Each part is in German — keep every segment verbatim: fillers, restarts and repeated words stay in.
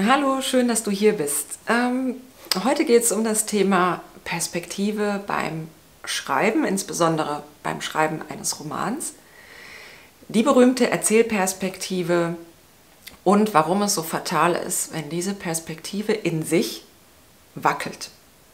Hallo, schön, dass du hier bist. Ähm, heute geht es um das Thema Perspektive beim Schreiben, insbesondere beim Schreiben eines Romans. Die berühmte Erzählperspektive und warum es so fatal ist, wenn diese Perspektive in sich wackelt.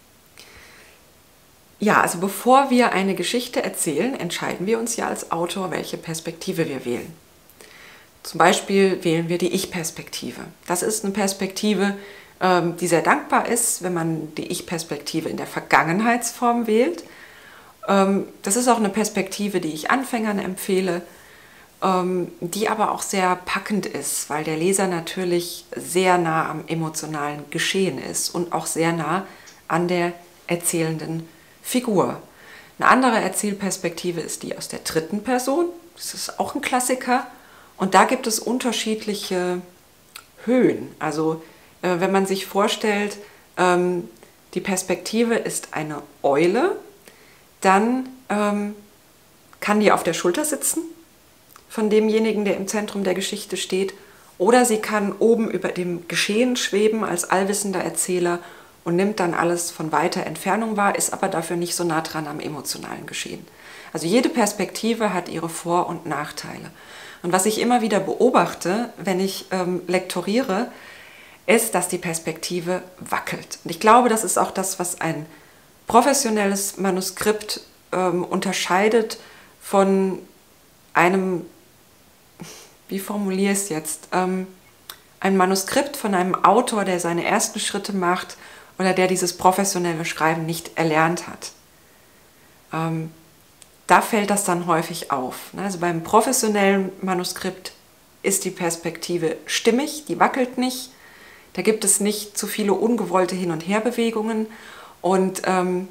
Ja, also bevor wir eine Geschichte erzählen, entscheiden wir uns ja als Autor, welche Perspektive wir wählen. Zum Beispiel wählen wir die Ich-Perspektive. Das ist eine Perspektive, die sehr dankbar ist, wenn man die Ich-Perspektive in der Vergangenheitsform wählt. Das ist auch eine Perspektive, die ich Anfängern empfehle, die aber auch sehr packend ist, weil der Leser natürlich sehr nah am emotionalen Geschehen ist und auch sehr nah an der erzählenden Figur. Eine andere Erzählperspektive ist die aus der dritten Person. Das ist auch ein Klassiker. Und da gibt es unterschiedliche Höhen. Also äh, wenn man sich vorstellt, ähm, die Perspektive ist eine Eule, dann ähm, kann die auf der Schulter sitzen von demjenigen, der im Zentrum der Geschichte steht. Oder sie kann oben über dem Geschehen schweben als allwissender Erzähler und nimmt dann alles von weiter Entfernung wahr, ist aber dafür nicht so nah dran am emotionalen Geschehen. Also jede Perspektive hat ihre Vor- und Nachteile. Und was ich immer wieder beobachte, wenn ich ähm, lektoriere, ist, dass die Perspektive wackelt. Und ich glaube, das ist auch das, was ein professionelles Manuskript ähm, unterscheidet von einem, wie formuliere ich es jetzt, ähm, ein Manuskript von einem Autor, der seine ersten Schritte macht oder der dieses professionelle Schreiben nicht erlernt hat. Ähm, Da fällt das dann häufig auf. Also beim professionellen Manuskript ist die Perspektive stimmig, die wackelt nicht. Da gibt es nicht zu viele ungewollte Hin- und Herbewegungen. Und ähm,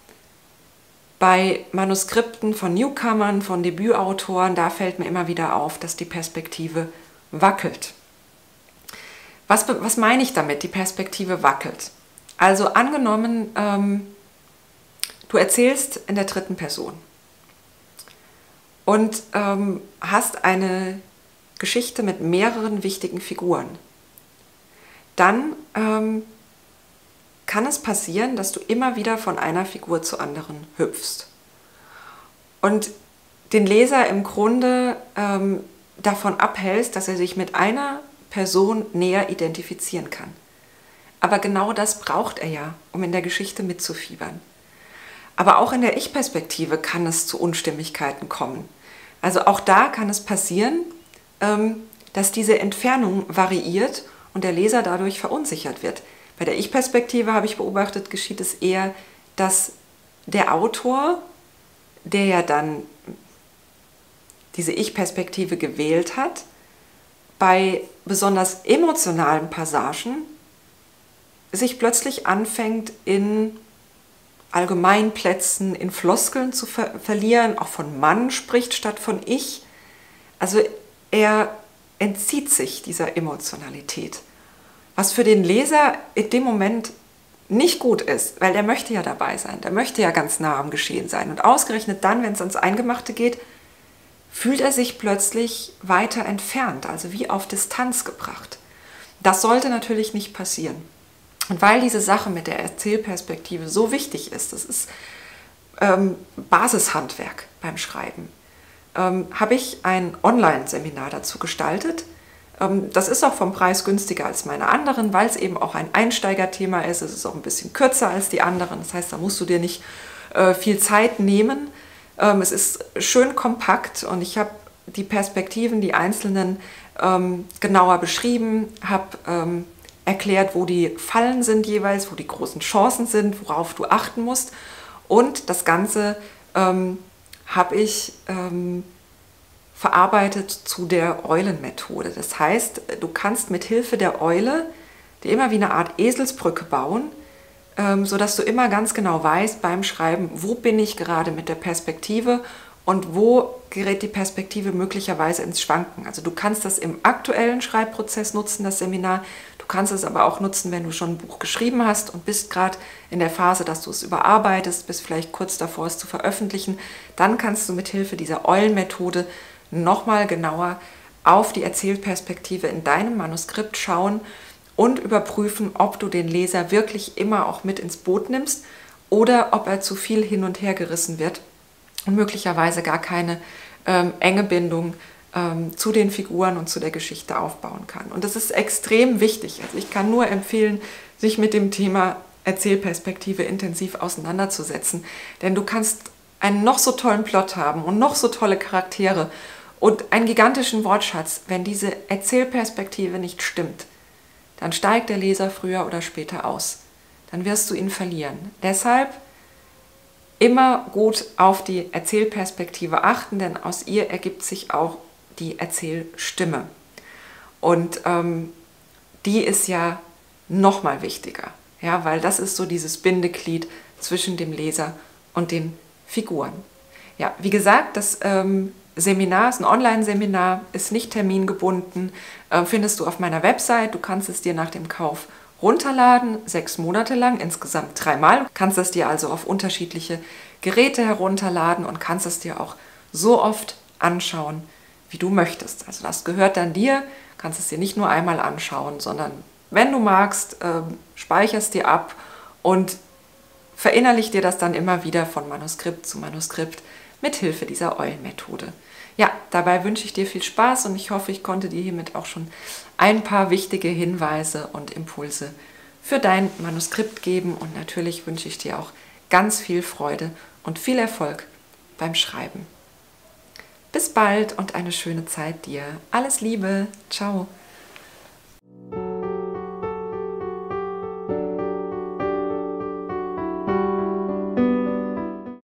bei Manuskripten von Newcomern, von Debütautoren, da fällt mir immer wieder auf, dass die Perspektive wackelt. Was, was meine ich damit, die Perspektive wackelt? Also angenommen, ähm, du erzählst in der dritten Person und ähm, hast eine Geschichte mit mehreren wichtigen Figuren, dann ähm, kann es passieren, dass du immer wieder von einer Figur zur anderen hüpfst und den Leser im Grunde ähm, davon abhältst, dass er sich mit einer Person näher identifizieren kann. Aber genau das braucht er ja, um in der Geschichte mitzufiebern. Aber auch in der Ich-Perspektive kann es zu Unstimmigkeiten kommen. Also auch da kann es passieren, dass diese Entfernung variiert und der Leser dadurch verunsichert wird. Bei der Ich-Perspektive, habe ich beobachtet, geschieht es eher, dass der Autor, der ja dann diese Ich-Perspektive gewählt hat, bei besonders emotionalen Passagen sich plötzlich anfängt, in Allgemeinplätzen, in Floskeln zu ver verlieren, auch von Mann spricht statt von Ich. Also er entzieht sich dieser Emotionalität, was für den Leser in dem Moment nicht gut ist, weil der möchte ja dabei sein, der möchte ja ganz nah am Geschehen sein. Und ausgerechnet dann, wenn es ans Eingemachte geht, fühlt er sich plötzlich weiter entfernt, also wie auf Distanz gebracht. Das sollte natürlich nicht passieren. Und weil diese Sache mit der Erzählperspektive so wichtig ist, das ist ähm, Basishandwerk beim Schreiben, ähm, habe ich ein Online-Seminar dazu gestaltet. Ähm, das ist auch vom Preis günstiger als meine anderen, weil es eben auch ein Einsteigerthema ist. Es ist auch ein bisschen kürzer als die anderen. Das heißt, da musst du dir nicht äh, viel Zeit nehmen. Ähm, es ist schön kompakt und ich habe die Perspektiven, die einzelnen, ähm, genauer beschrieben, habe ähm, erklärt, wo die Fallen sind jeweils, wo die großen Chancen sind, worauf du achten musst. Und das Ganze ähm, habe ich ähm, verarbeitet zu der Eulenmethode. Das heißt, du kannst mit Hilfe der Eule dir immer wie eine Art Eselsbrücke bauen, ähm, sodass du immer ganz genau weißt beim Schreiben, wo bin ich gerade mit der Perspektive und wo gerät die Perspektive möglicherweise ins Schwanken. Also du kannst das im aktuellen Schreibprozess nutzen, das Seminar. Du kannst es aber auch nutzen, wenn du schon ein Buch geschrieben hast und bist gerade in der Phase, dass du es überarbeitest, bist vielleicht kurz davor, es zu veröffentlichen. Dann kannst du mit Hilfe dieser Eulenmethode nochmal genauer auf die Erzählperspektive in deinem Manuskript schauen und überprüfen, ob du den Leser wirklich immer auch mit ins Boot nimmst oder ob er zu viel hin und her gerissen wird und möglicherweise gar keine ähm, enge Bindung ähm, zu den Figuren und zu der Geschichte aufbauen kann. Und das ist extrem wichtig. Also ich kann nur empfehlen, sich mit dem Thema Erzählperspektive intensiv auseinanderzusetzen, denn du kannst einen noch so tollen Plot haben und noch so tolle Charaktere und einen gigantischen Wortschatz. Wenn diese Erzählperspektive nicht stimmt, dann steigt der Leser früher oder später aus. Dann wirst du ihn verlieren. Deshalb immer gut auf die Erzählperspektive achten, denn aus ihr ergibt sich auch die Erzählstimme. Und ähm, die ist ja noch mal wichtiger, ja, weil das ist so dieses Bindeglied zwischen dem Leser und den Figuren. Ja, wie gesagt, das ähm, Seminar ist ein Online-Seminar, ist nicht termingebunden, äh, findest du auf meiner Website. Du kannst es dir nach dem Kauf runterladen, sechs Monate lang, insgesamt dreimal. Du kannst es dir also auf unterschiedliche Geräte herunterladen und kannst es dir auch so oft anschauen, wie du möchtest. Also das gehört dann dir, kannst es dir nicht nur einmal anschauen, sondern wenn du magst, äh, speicherst dir ab und verinnerlich dir das dann immer wieder von Manuskript zu Manuskript mit Hilfe dieser Eulen-Methode. Ja, dabei wünsche ich dir viel Spaß und ich hoffe, ich konnte dir hiermit auch schon ein paar wichtige Hinweise und Impulse für dein Manuskript geben und natürlich wünsche ich dir auch ganz viel Freude und viel Erfolg beim Schreiben. Bis bald und eine schöne Zeit dir. Alles Liebe. Ciao.